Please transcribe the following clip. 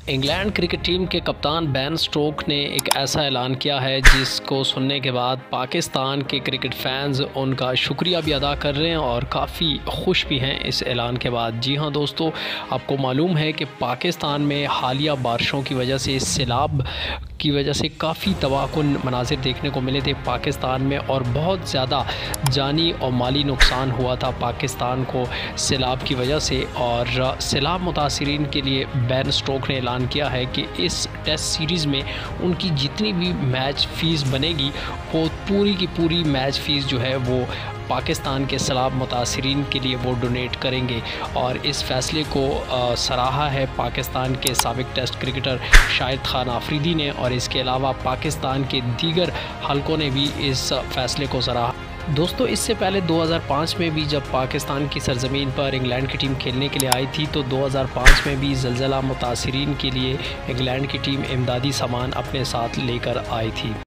England cricket team के कप्तान Ben Stokes ने एक ऐसा ऐलान किया है जिसको सुनने के बाद पाकिस्तान के क्रिकेट फैंस उनका शुक्रिया भी अदा कर रहे हैं और काफ़ी खुश भी हैं इस ऐलान के बाद। जी हाँ दोस्तों, आपको मालूम है कि पाकिस्तान में हालिया बारिशों की वजह से सैलाब की वजह से काफ़ी तबाहकुन मनाजिर देखने को मिले थे पाकिस्तान में और बहुत ज़्यादा जानी और माली नुकसान हुआ था पाकिस्तान को सैलाब की वजह से। और सैलाब मुतासरीन के लिए बेन स्टोक्स ने ऐलान किया है कि इस टेस्ट सीरीज़ में उनकी जितनी भी मैच फ़ीस बनेगी वो पूरी की पूरी मैच फ़ीस जो है वो पाकिस्तान के सैलाब मुतासरीन के लिए वो डोनेट करेंगे। और इस फ़ैसले को सराहा है पाकिस्तान के साबिक़ टेस्ट क्रिकेटर शाहिद खान आफरीदी ने और इसके अलावा पाकिस्तान के दीगर हलकों ने भी इस फ़ैसले को सराहा। दोस्तों, इससे पहले 2005 में भी जब पाकिस्तान की सरज़मीन पर इंग्लैंड की टीम खेलने के लिए आई थी तो 2005 में भी ज़लज़ला मुतासरीन के लिए इंग्लैंड की टीम इमदादी सामान अपने साथ लेकर आई थी।